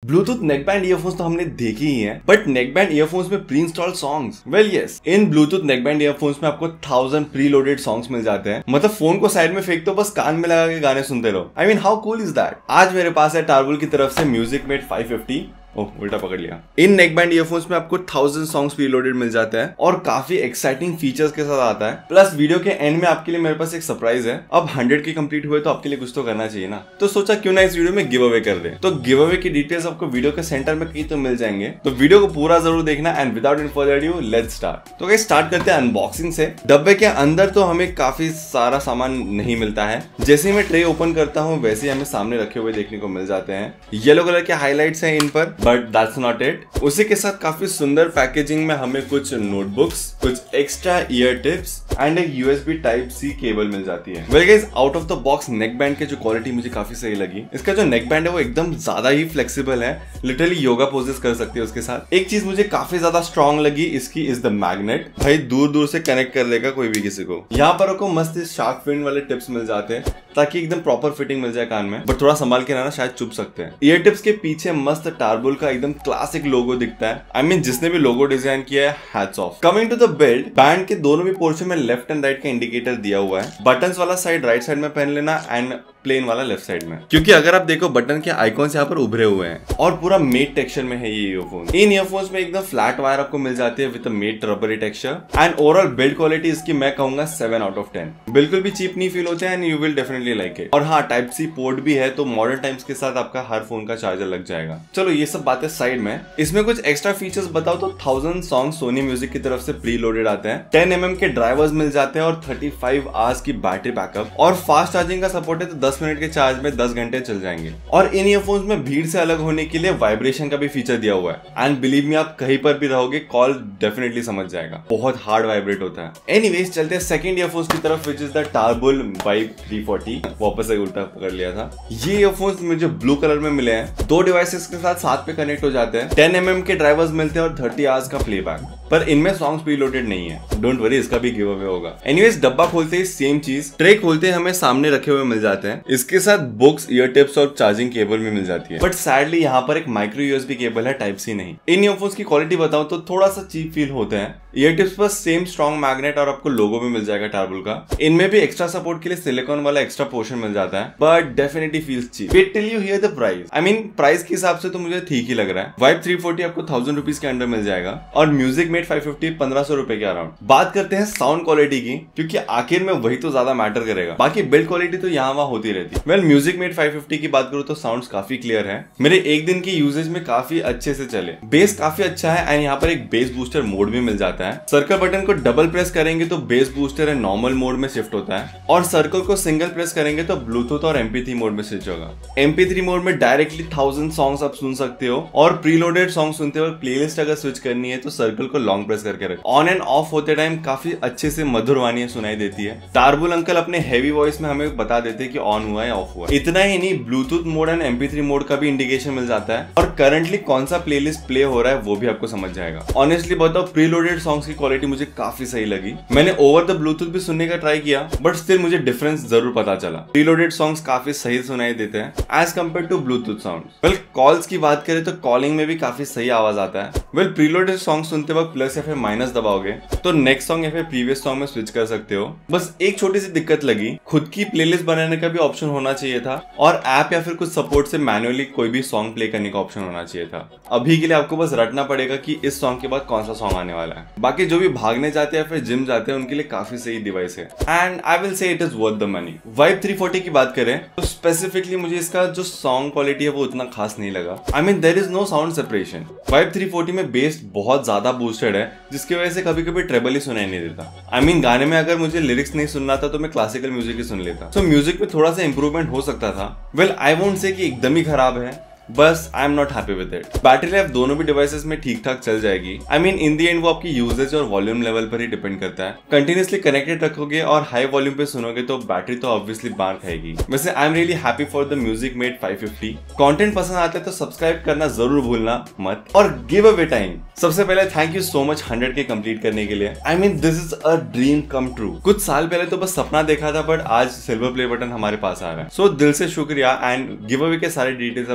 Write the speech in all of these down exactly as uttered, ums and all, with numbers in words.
Bluetooth neckband earphones तो हमने देखी ही हैं, बट नेकबैंड ईयरफोन्स में pre installed songs, well yes, इन ब्लूटूथ नेकबैंड ईयरफोन्स में आपको थाउजेंड प्री लोडेड सॉन्ग्स मिल जाते हैं। मतलब फोन को साइड में फेंक दो, बस कान में लगा के गाने सुनते रहो। I mean how cool is that. आज मेरे पास है टार्बुल की तरफ से music mate five fifty. Oh, उल्टा पकड़ लिया। इन नेकबैंड ईयरफोन्स में आपको थाउजेंड सॉन्ग्स प्रीलोडेड मिल जाता है और काफी एक्साइटिंग फीचर्स के साथ आता है। प्लस वीडियो के एंड में आपके लिए मेरे पास एक सरप्राइज है। अब हंड्रेड के कंप्लीट हुए तो आपके लिए कुछ तो करना चाहिए ना, तो सोचा क्यों ना इस वीडियो में गिव अवे कर दे। तो गिव अवे की डिटेल्स आपको वीडियो के सेंटर में कहीं तो मिल जाएंगे, तो वीडियो को पूरा जरूर देखना। And without any further ado, let's start. तो गाइस स्टार्ट करते हैं अनबॉक्सिंग से। डब्बे के अंदर तो हमें काफी सारा सामान नहीं मिलता है। जैसे ही मैं ट्रे ओपन करता हूँ वैसे ही हमें सामने रखे हुए देखने को मिल जाते हैं। येलो कलर के हाईलाइट्स हैं इन पर, बट दैट्स नॉट इट। उसी के साथ काफी सुंदर पैकेजिंग में हमें कुछ नोटबुक्स, कुछ एक्स्ट्रा ईयर टिप्स एंड एक यूएसबी टाइप सी केबल मिल जाती है। Well guys, out of the box neckband की जो क्वालिटी मुझे काफी सही लगी। इसका जो नेक बैंड है वो एकदम ज्यादा ही फ्लेक्सिबल है, लिटरली योगा पोजेस कर सकते हैं उसके साथ। एक चीज मुझे काफी ज्यादा स्ट्रॉन्ग लगी इसकी इज द मैग्नेट। भाई दूर दूर से कनेक्ट कर लेगा कोई भी किसी को। यहाँ पर आपको मस्त शार्क फिन वाले टिप्स मिल जाते हैं ताकि एकदम प्रॉपर फिटिंग मिल जाए कान में, बट थोड़ा संभाल के रहना, शायद चुभ सकते हैं। ईयर टिप्स के पीछे मस्त टार्बुल का एकदम क्लासिक लोगो दिखता है। आई I मीन mean, जिसने भी लोगो डिजाइन किया है, hats off. Coming to the build, band के दोनों भी पोर्शन में लेफ्ट एंड राइट का इंडिकेटर दिया हुआ है। बटन्स वाला साइड राइट साइड में पहन लेना एंड प्लेन वाला लेफ्ट साइड में, क्योंकि अगर आप देखो बटन के आइकॉन्स यहाँ पर उभरे हुए हैं और पूरा मेट टेक्सचर में है ये ईयरफोन। इन ईयरफोन्स में एकदम फ्लैट वायर आपको मिल जाती है with a matte rubbery texture and overall build quality इसकी मैं कहूंगा सेवन आउट ऑफ टेन। बिल्कुल भी चीप नहीं फील होते हैं and you will definitely like it. और हाँ, टाइप सी पोर्ट भी है, तो मॉडर्न टाइम्स के साथ आपका हर फोन का चार्जर लग जाएगा। चलो ये सब बातें साइड में, इसमें कुछ एक्स्ट्रा फीचर्स बताओ तो थाउजेंड सॉन्ग सोनी म्यूजिक की तरफ से प्री लोडेड आते हैं। टेन एम एम के ड्राइवर्स मिल जाते हैं और थर्टी फाइव आवर्स की बैटरी बैकअप और फास्ट चार्जिंग का सपोर्ट है, तो दस मिनट के चार्ज में दस घंटे चल जाएंगे। और इन ईयरफोन्स में भीड़ से अलग होने के लिए वाइब्रेशन का भी फीचर दिया हुआ है एंड बिलीव मी, आप कहीं पर भी रहोगे कॉल डेफिनेटली समझ जाएगा, बहुत हार्ड वाइब्रेट होता है। एनीवेज चलते हैं सेकंड ईयरफोन्स की तरफ, which is the Tarbull vibe three forty. वापस से उल्टा पकड़ लिया था। ये ईयरफोन्स मुझे ब्लू कलर में मिले हैं, दो डिवाइसेस के साथ साथ पे कनेक्ट हो जाते हैं। टेन एम एम के ड्राइवर्स मिलते हैं और थर्टी आवर्स का प्लेबैक, पर इनमें सॉन्ग्स प्रीलोडेड नहीं है। डोंट वरी, इसका भी गिव अवे होगा। एनीवेज डब्बा खोलते ही सेम चीज, ट्रे खोलते ही हमें सामने रखे हुए मिल जाते हैं। इसके साथ बुक्स, ईयर टिप्स और चार्जिंग केबल भी मिल जाती है, बट सैडली यहाँ पर एक माइक्रो यूएसबी केबल है, टाइप सी नहीं। इन ईयरफोन्स की क्वालिटी बताऊं तो थोड़ा सा चीप फील होते हैं। ईयर टिप्स पर सेम स्ट्रॉन्ग मैग्नेट और आपको लोगो भी मिल जाएगा टार्बुल का। इनमें भी एक्स्ट्रा सपोर्ट के लिए सिलिकॉन वाला एक्स्ट्रा पोर्शन मिल जाता है, but definitely feels cheap. Wait till you hear the price. I mean price के हिसाब से तो मुझे ठीक ही लग रहा है। वाइब थ्री फोर्टी आपको थाउजेंड रुपीज के अंडर मिल जाएगा और म्यूजिक मेट फाइव फिफ्टी पंद्रह सौ रुपए के अराउंड। बात करते हैं साउंड क्वालिटी की, क्योंकि आखिर में वही तो ज्यादा मैटर करेगा, बाकी बिल्ड क्वालिटी तो यहाँ वहाँ होती रहती है। Well music mate five fifty की बात करूँ तो साउंड्स काफी क्लियर है, मेरे एक दिन की यूजेज में काफी अच्छे से चले। बेस काफी अच्छा है एंड यहाँ पर एक बेस बूस्टर मोड भी मिल जाता है। सर्कल बटन को डबल प्रेस करेंगे तो bass booster and normal mode में शिफ्ट होता है, और सर्कल को सिंगल प्रेस करेंगे तो ब्लूटूथ और एम पी थ्री मोड में स्विच होगा। एम पी थ्री मोड में डायरेक्टली थाउजेंड सॉन्ग्स आप सुन सकते हो, और प्रीलोडेड सॉन्ग सुनते हो। प्लेलिस्ट अगर स्विच करनी है तो सर्कल को लॉन्ग प्रेस करके रखें। ऑन एंड ऑफ होते टाइम काफी अच्छे से मधुर वानियां सुनाई देती है। टार्बुल अंकल अपने हैवी वॉइस में हमें बता देते हैं कि ऑन हुआ है ऑफ हुआ है। इतना ही नहीं, Bluetooth mode and M P three mode का भी इंडिकेशन मिल जाता है, और करंटली कौन सा प्लेलिस्ट प्ले हो रहा है वो भी आपको समझ जाएगा। ऑनेस्टली बताओ, प्रीलोडेड सॉन्ग्स की क्वालिटी मुझे काफी सही लगी। मैंने ओवर द ब्लूटूथ भी सुनने का ट्राई किया, बट स्टिल मुझे डिफरेंस जरूर पता चला। प्रीलोडेड सॉन्ग्स काफी सही सुनाई देते हैं as compared to Bluetooth sound. Well calls की बात करें तो कॉलिंग में भी काफी सही आवाज आता है। वेल प्रीलोडेड सॉन्ग सुनते वक्त प्लस या फिर माइनस दबाओगे तो नेक्स्ट सॉन्ग या फिर प्रीवियस सॉन्ग में स्विच कर सकते हो। बस एक छोटी सी दिक्कत लगी, खुद की प्लेलिस्ट बनाने का भी ऑप्शन होना चाहिए था, और ऐप या फिर कुछ सपोर्ट से मैनुअली कोई भी सॉन्ग प्ले करने का ऑप्शन होना चाहिए था। अभी के लिए आपको बस रटना पड़ेगा कि इस सॉन्ग के बाद कौन सा सॉन्ग आने वाला है। बाकी जो भी भागने जाते हैं फिर जिम जाते हैं उनके लिए काफी सही डिवाइस है and I will say it is worth the money. Vibe three forty की बात करें तो स्पेसिफिकली मुझे इसका जो सॉन्ग क्वालिटी है वो उतना खास नहीं लगा। I mean there is no sound separation. Vibe three forty में बेस बहुत ज्यादा बूस्टेड है, जिसकी वजह से कभी कभी ट्रेबल ही सुनाई नहीं देता। आई मीन गाने में अगर मुझे लिरिक्स नहीं सुनना था तो मैं क्लासिकल म्यूजिक ही सुन लेता। सो म्यूजिक में थोड़ा सा इंप्रूवमेंट हो सकता था। वेल आई वोंट से कि एकदम ही खराब है, बस I am not happy with it. Battery life दोनों भी डिवाइसेस में ठीक ठाक चल जाएगी। I mean in the and वो आपकी यूजेज और वॉल्यूम लेवल पर ही डिपेंड करता है। कंटिन्यूसली कनेक्टेड रखोगे और हाई वॉल्यूम पे सुनोगे तो बैटरी तो ऑब्वियसली मार खाएगी। वैसे I am really happy for the music mate five fifty. Content पसंद आता है तो सब्सक्राइब करना जरूर भूलना मत। और गिव अवे टाइम, सबसे पहले thank you so much hundred के कंप्लीट करने के लिए। I mean this is a dream come true. कुछ साल पहले तो बस सपना देखा था, बट आज सिल्वर प्ले बटन हमारे पास आ रहा है। सो so, दिल से शुक्रिया। एंड गिव अवे के सारे डिटेल्स आपको डिस्क्रिप्शन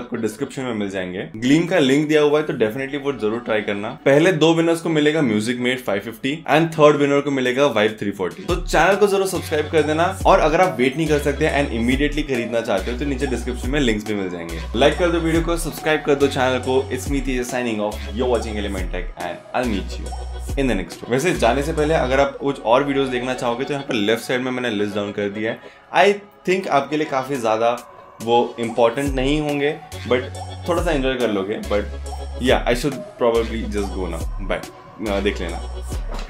डिस्क्रिप्शन में मिल जाएंगे। ग्लीम का लिंक दिया हुआ है तो डेफिनेटली वो जरूर ट्राई करना। पहले दो विनर्स को मिलेगा music mate five fifty and third winner को मिलेगा वाइव थ्री फोर्टी। तो चैनल को जरूर सब्सक्राइब कर देना, और अगर आप वेट नहीं कर सकते एंड इमीडिएटली खरीदना चाहते हो तो नीचे डिस्क्रिप्शन में लिंक्स भी मिल जाएंगे। लाइक कर दो वीडियो को, सब्सक्राइब कर दो चैनल को। It's me Tej signing off, you watching element tech and I will meet you in the next. वैसे जाने से पहले अगर आप कुछ और वीडियोस देखना चाहोगे तो यहाँ पर लेफ्ट साइड में मैंने लिस्ट डाउन कर दिया है। आई थिंक आपके लिए काफी ज्यादा वो इम्पोर्टेंट नहीं होंगे, बट थोड़ा सा एंजॉय कर लोगे। But yeah I should probably just go ना। बाय, देख लेना।